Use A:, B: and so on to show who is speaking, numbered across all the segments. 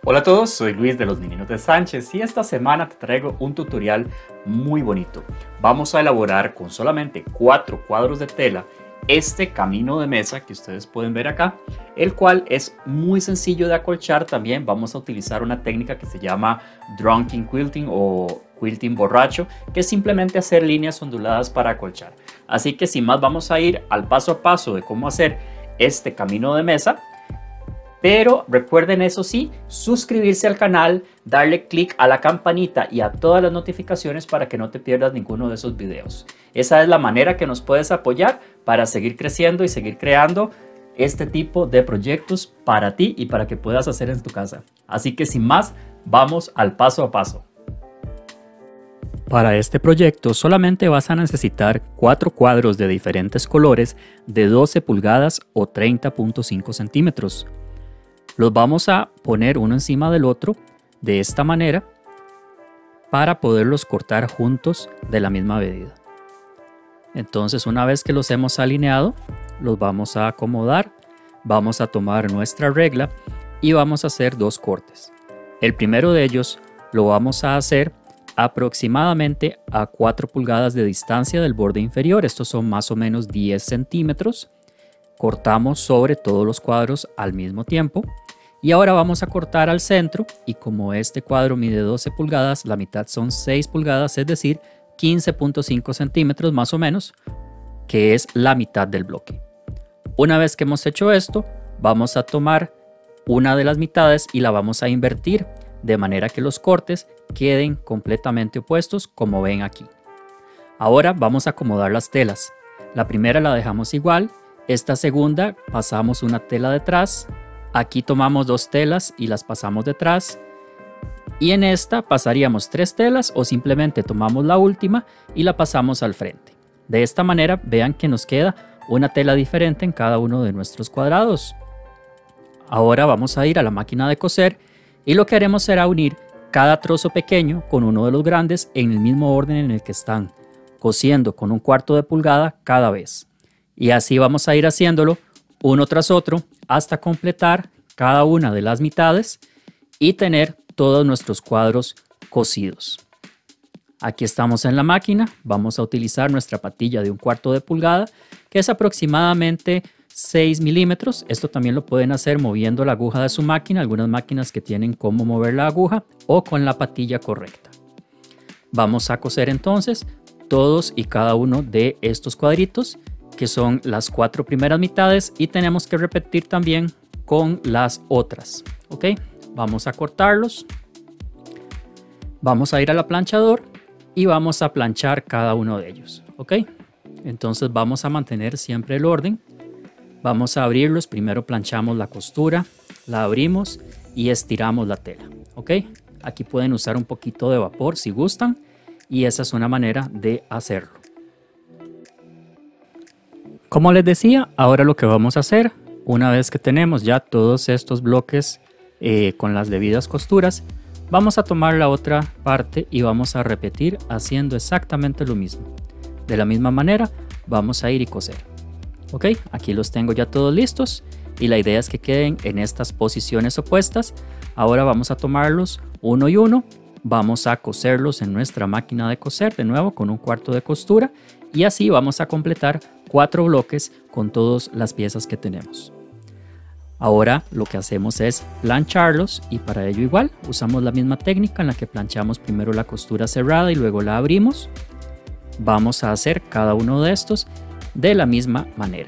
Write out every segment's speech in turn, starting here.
A: Hola a todos, soy Luis de los Mininos de Sánchez y esta semana te traigo un tutorial muy bonito. Vamos a elaborar con solamente 4 cuadros de tela este camino de mesa que ustedes pueden ver acá, el cual es muy sencillo de acolchar. También vamos a utilizar una técnica que se llama drunken quilting o quilting borracho, que es simplemente hacer líneas onduladas para acolchar. Así que sin más vamos a ir al paso a paso de cómo hacer este camino de mesa. Pero recuerden, eso sí, suscribirse al canal, darle clic a la campanita y a todas las notificaciones para que no te pierdas ninguno de esos videos. Esa es la manera que nos puedes apoyar para seguir creciendo y seguir creando este tipo de proyectos para ti y para que puedas hacer en tu casa. Así que sin más, vamos al paso a paso. Para este proyecto solamente vas a necesitar 4 cuadros de diferentes colores de 12 pulgadas o 30.5 centímetros. Los vamos a poner uno encima del otro de esta manera para poderlos cortar juntos de la misma medida. Entonces, una vez que los hemos alineado, los vamos a acomodar, vamos a tomar nuestra regla y vamos a hacer 2 cortes. El primero de ellos lo vamos a hacer aproximadamente a 4 pulgadas de distancia del borde inferior. Estos son más o menos 10 centímetros. Cortamos sobre todos los cuadros al mismo tiempo. Y ahora vamos a cortar al centro, y como este cuadro mide 12 pulgadas, la mitad son 6 pulgadas, es decir, 15.5 centímetros más o menos, que es la mitad del bloque. Una vez que hemos hecho esto, vamos a tomar una de las mitades y la vamos a invertir, de manera que los cortes queden completamente opuestos, como ven aquí. Ahora vamos a acomodar las telas. La primera la dejamos igual, esta segunda pasamos una tela detrás. Aquí tomamos 2 telas y las pasamos detrás, y en esta pasaríamos 3 telas o simplemente tomamos la última y la pasamos al frente. De esta manera vean que nos queda una tela diferente en cada uno de nuestros cuadrados. Ahora vamos a ir a la máquina de coser y lo que haremos será unir cada trozo pequeño con uno de los grandes en el mismo orden en el que están, cosiendo con 1/4 de pulgada cada vez. Y así vamos a ir haciéndolo uno tras otro hasta completar cada una de las mitades y tener todos nuestros cuadros cosidos. Aquí estamos en la máquina, vamos a utilizar nuestra patilla de 1/4 de pulgada, que es aproximadamente 6 milímetros. Esto también lo pueden hacer moviendo la aguja de su máquina, algunas máquinas que tienen cómo mover la aguja, o con la patilla correcta. Vamos a coser entonces todos y cada uno de estos cuadritos, que son las 4 primeras mitades, y tenemos que repetir también con las otras. Ok, vamos a cortarlos, vamos a ir a la planchador y vamos a planchar cada uno de ellos. Ok, entonces vamos a mantener siempre el orden. Vamos a abrirlos, primero planchamos la costura, la abrimos y estiramos la tela. Ok, aquí pueden usar un poquito de vapor si gustan, y esa es una manera de hacerlo. Como les decía, ahora lo que vamos a hacer, una vez que tenemos ya todos estos bloques con las debidas costuras, vamos a tomar la otra parte y vamos a repetir haciendo exactamente lo mismo. De la misma manera vamos a ir y coser. Ok, aquí los tengo ya todos listos y la idea es que queden en estas posiciones opuestas. Ahora vamos a tomarlos uno y uno, vamos a coserlos en nuestra máquina de coser de nuevo con 1/4 de costura, y así vamos a completar 4 bloques con todas las piezas que tenemos. Ahora lo que hacemos es plancharlos, y para ello igual usamos la misma técnica en la que planchamos primero la costura cerrada y luego la abrimos. Vamos a hacer cada uno de estos de la misma manera.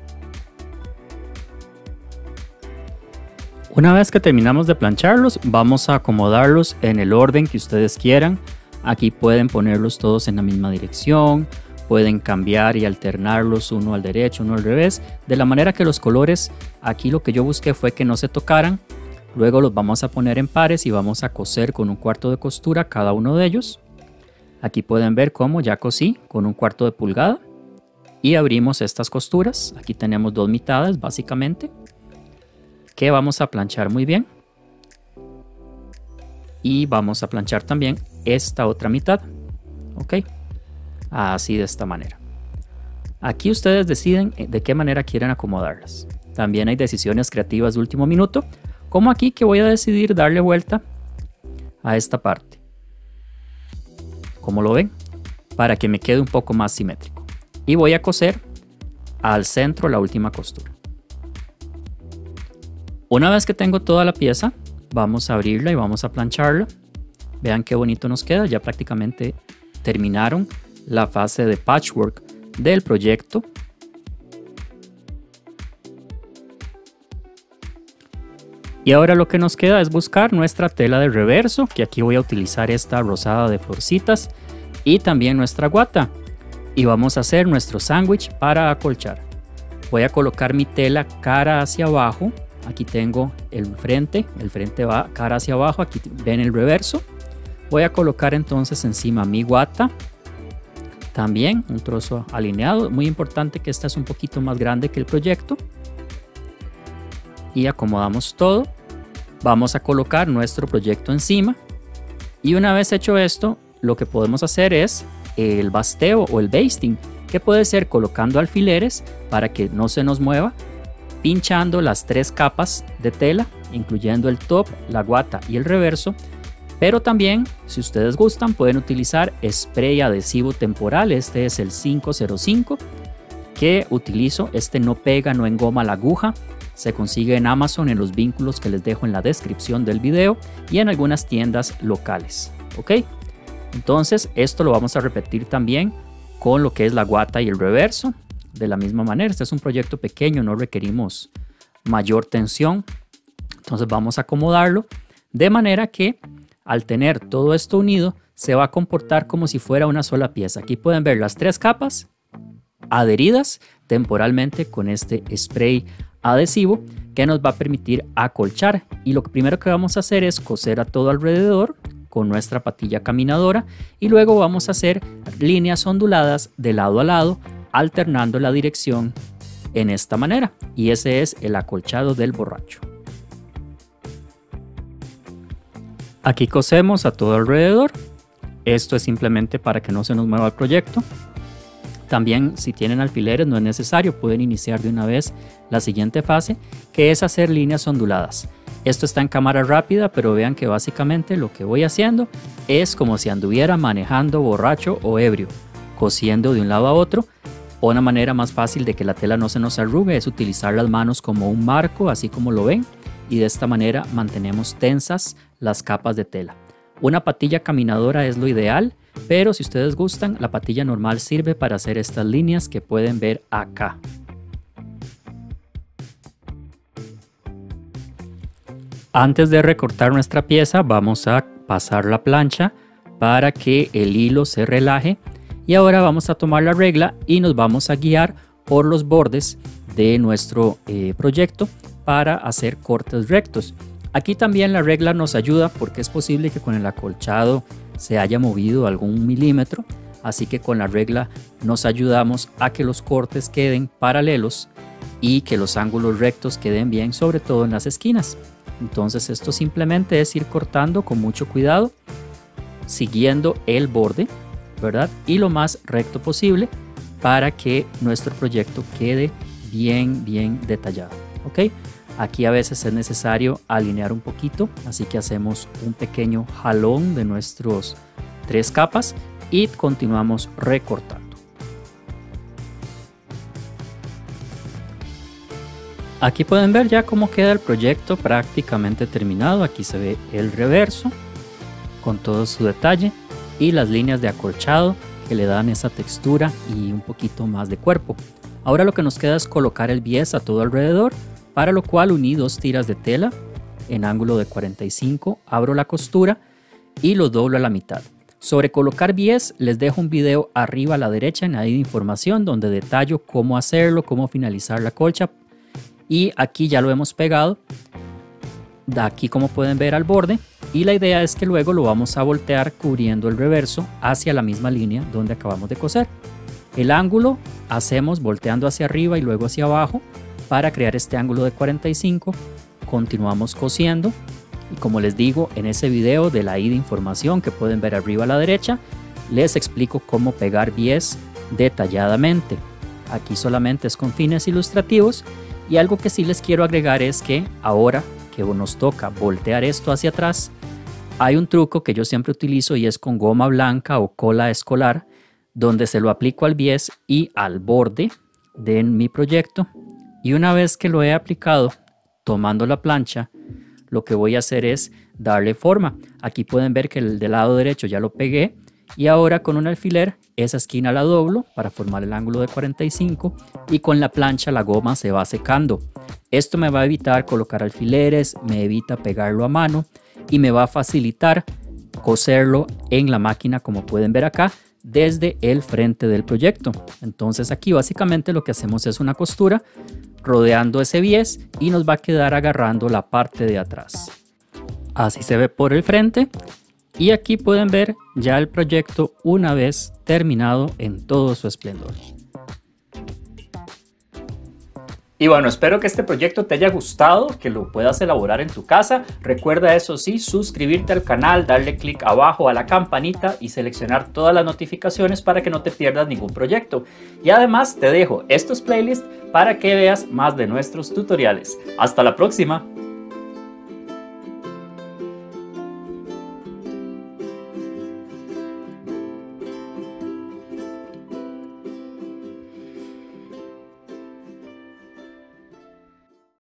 A: Una vez que terminamos de plancharlos, vamos a acomodarlos en el orden que ustedes quieran. Aquí pueden ponerlos todos en la misma dirección, pueden cambiar y alternarlos, uno al derecho, uno al revés, de la manera que los colores, aquí lo que yo busqué fue que no se tocaran. Luego los vamos a poner en pares y vamos a coser con 1/4 de costura cada uno de ellos. Aquí pueden ver cómo ya cosí con 1/4 de pulgada y abrimos estas costuras. Aquí tenemos 2 mitades básicamente, que vamos a planchar muy bien, y vamos a planchar también esta otra mitad. Ok, así de esta manera. Aquí ustedes deciden de qué manera quieren acomodarlas. También hay decisiones creativas de último minuto, Como aquí, que voy a decidir darle vuelta a esta parte, como lo ven, para que me quede un poco más simétrico. Y voy a coser al centro la última costura. Una vez que tengo toda la pieza, vamos a abrirla y vamos a plancharla. Vean qué bonito nos queda. Ya prácticamente terminaron la fase de patchwork del proyecto. Y ahora lo que nos queda es buscar nuestra tela de reverso, que aquí voy a utilizar esta rosada de florcitas, y también nuestra guata. Y vamos a hacer nuestro sándwich para acolchar. Voy a colocar mi tela cara hacia abajo. Aquí tengo el frente va cara hacia abajo, aquí ven el reverso. Voy a colocar entonces encima mi guata, también un trozo alineado, muy importante que esta es un poquito más grande que el proyecto. Y acomodamos todo, vamos a colocar nuestro proyecto encima. Y una vez hecho esto, lo que podemos hacer es el basteo o el basting, que puede ser colocando alfileres para que no se nos mueva, pinchando las 3 capas de tela, incluyendo el top, la guata y el reverso. Pero también, si ustedes gustan, pueden utilizar spray adhesivo temporal. Este es el 505 que utilizo. Este no pega, no engoma la aguja. Se consigue en Amazon en los vínculos que les dejo en la descripción del video y en algunas tiendas locales. ¿Ok? Entonces, esto lo vamos a repetir también con lo que es la guata y el reverso. De la misma manera, este es un proyecto pequeño, no requerimos mayor tensión. Entonces vamos a acomodarlo de manera que al tener todo esto unido se va a comportar como si fuera una sola pieza. Aquí pueden ver las 3 capas adheridas temporalmente con este spray adhesivo que nos va a permitir acolchar. Y lo primero que vamos a hacer es coser a todo alrededor con nuestra patilla caminadora y luego vamos a hacer líneas onduladas de lado a lado, alternando la dirección en esta manera, y ese es el acolchado del borracho. Aquí cosemos a todo alrededor. Esto es simplemente para que no se nos mueva el proyecto. También, si tienen alfileres, no es necesario, pueden iniciar de una vez la siguiente fase, que es hacer líneas onduladas. Esto está en cámara rápida, pero vean que básicamente lo que voy haciendo es como si anduviera manejando borracho o ebrio, cosiendo de un lado a otro. Una manera más fácil de que la tela no se nos arrugue es utilizar las manos como un marco, así como lo ven, y de esta manera mantenemos tensas las capas de tela. Una patilla caminadora es lo ideal, pero si ustedes gustan, la patilla normal sirve para hacer estas líneas que pueden ver acá. Antes de recortar nuestra pieza, vamos a pasar la plancha para que el hilo se relaje. Y ahora vamos a tomar la regla y nos vamos a guiar por los bordes de nuestro proyecto para hacer cortes rectos. Aquí también la regla nos ayuda porque es posible que con el acolchado se haya movido algún milímetro. Así que con la regla nos ayudamos a que los cortes queden paralelos y que los ángulos rectos queden bien, sobre todo en las esquinas. Entonces esto simplemente es ir cortando con mucho cuidado, siguiendo el borde, ¿verdad? Y lo más recto posible para que nuestro proyecto quede bien detallado. ¿Ok? Aquí a veces es necesario alinear un poquito, así que hacemos un pequeño jalón de nuestros 3 capas y continuamos recortando. Aquí pueden ver ya cómo queda el proyecto prácticamente terminado. Aquí se ve el reverso con todo su detalle y las líneas de acolchado que le dan esa textura y un poquito más de cuerpo. Ahora lo que nos queda es colocar el bies a todo alrededor, para lo cual uní 2 tiras de tela en ángulo de 45, abro la costura y lo doblo a la mitad. Sobre colocar bies les dejo un video arriba a la derecha en ahí de información donde detallo cómo hacerlo, cómo finalizar la colcha. Y aquí ya lo hemos pegado, de aquí como pueden ver al borde, y la idea es que luego lo vamos a voltear cubriendo el reverso hacia la misma línea donde acabamos de coser. El ángulo hacemos volteando hacia arriba y luego hacia abajo para crear este ángulo de 45. Continuamos cosiendo y como les digo en ese video de la I de información que pueden ver arriba a la derecha, les explico cómo pegar bies detalladamente. Aquí solamente es con fines ilustrativos. Y algo que sí les quiero agregar es que ahora que nos toca voltear esto hacia atrás, hay un truco que yo siempre utilizo y es con goma blanca o cola escolar, donde se lo aplico al bies y al borde de mi proyecto. Y una vez que lo he aplicado, tomando la plancha, lo que voy a hacer es darle forma. Aquí pueden ver que el del lado derecho ya lo pegué y ahora con un alfiler esa esquina la doblo para formar el ángulo de 45 y con la plancha la goma se va secando. Esto me va a evitar colocar alfileres, me evita pegarlo a mano y me va a facilitar coserlo en la máquina, como pueden ver acá, desde el frente del proyecto. Entonces aquí básicamente lo que hacemos es una costura rodeando ese bies y nos va a quedar agarrando la parte de atrás. Así se ve por el frente y aquí pueden ver ya el proyecto una vez terminado en todo su esplendor. Y bueno, espero que este proyecto te haya gustado, que lo puedas elaborar en tu casa. Recuerda, eso sí, suscribirte al canal, darle clic abajo a la campanita y seleccionar todas las notificaciones para que no te pierdas ningún proyecto. Y además te dejo estos playlists para que veas más de nuestros tutoriales. ¡Hasta la próxima!